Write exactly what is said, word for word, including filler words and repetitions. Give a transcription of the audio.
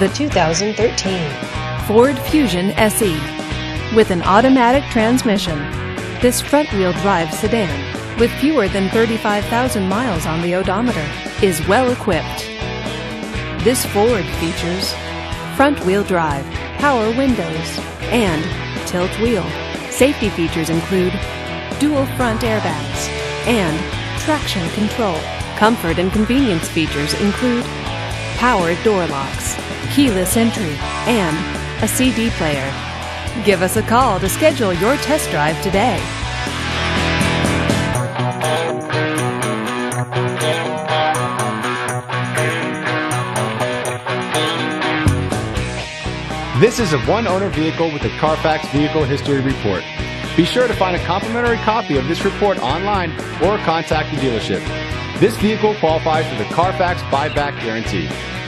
the two thousand thirteen Ford Fusion S E. With an automatic transmission, this front-wheel drive sedan, with fewer than thirty-five thousand miles on the odometer, is well equipped. This Ford features front-wheel drive, power windows, and tilt wheel. Safety features include dual front airbags and traction control. Comfort and convenience features include power door locks, keyless entry, and a C D player. Give us a call to schedule your test drive today. This is a one-owner vehicle with a Carfax Vehicle History Report. Be sure to find a complimentary copy of this report online or contact the dealership. This vehicle qualifies for the Carfax Buyback Guarantee.